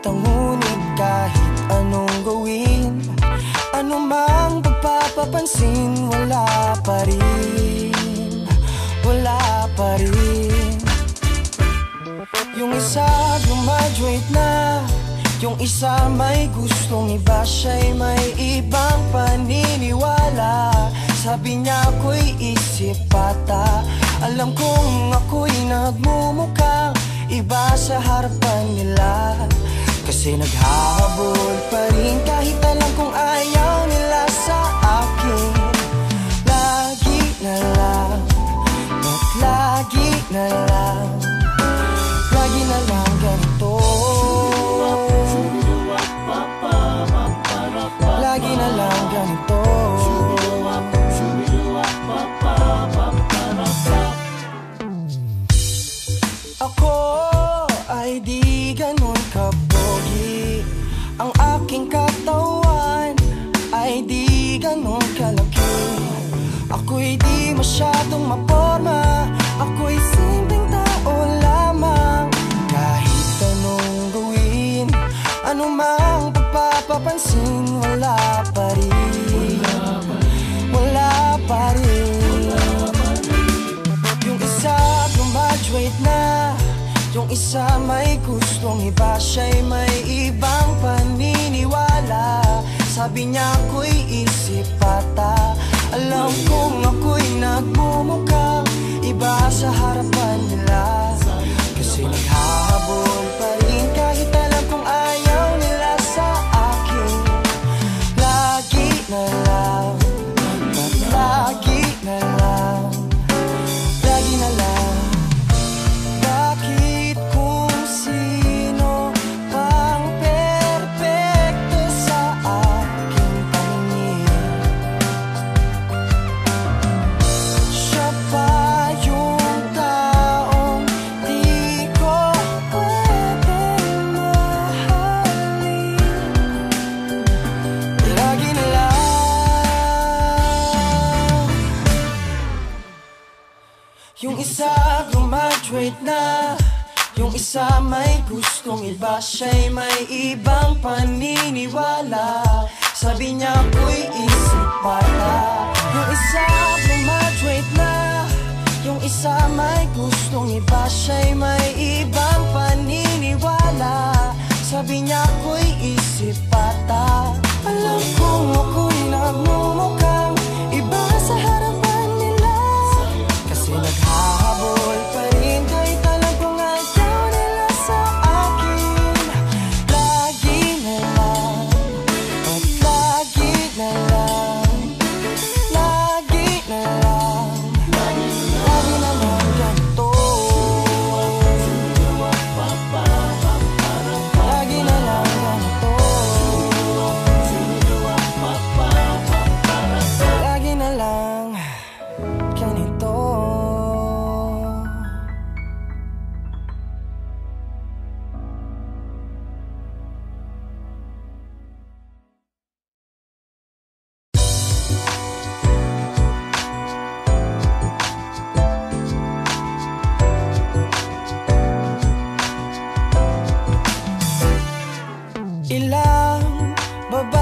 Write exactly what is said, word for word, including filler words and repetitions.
kita, ngunit kahit anong gawin, anumang pagpapapansin, wala pa rin, wala pa rin. Yung isa graduate na, yung isa may gustong iba, siya'y may ibang paniniwala. Sabi niya ako'y isip bata, alam kong ako'y nagmumukhang iba sa harapan nila. Kasi naghahabol pa rin kahit alam kong ayaw nila sa akin. Lagi na lang, at lagi na lang, lagi na lang ganito. Lagi na lang ganito. Ako ay di ganun kapogi, ang aking katawan ay di ganun kalaki. Ako'y di masyadong maporma, ako'y simpleng tao lamang. Kahit anong gawin, anumang pagpapapansin, wala pa rin, wala pa rin. Yung isa graduate na, yung isa may gustong iba, siya'y may ibang paniniwala. Sabi niya ako'y isip bata, alam kong ako'y nagmumukhang iba sa harapan nila. Kasi naghahabol pa rin kahit alam kong ayaw nila sa akin. Lagi na lang, at lagi na lang, lagi na lang. Bakit kung sino pang perpekto sa aking paningin, siya pa yung taong di ko pwedeng mahalin. Lagi na lang. Yung isa graduate na, yung isa may gustong iba, siya'y may ibang paniniwala. Sabi niya ako'y isip bata. Yung isa graduate na, yung isa may gustong iba, siya'y may ibang paniniwala. Sabi niya ako'y isip bata, alam kong ako'y nagmumukhang iba sa harapan nila. Kasi naghahabol pa rin kahit alam kong ayaw nila sa akin. Lagi na lang, at lagi na lang, lagi na lang, lagi na lang ganito. Lagi na lang ganito. Lagi na lang ganito. Ilang babae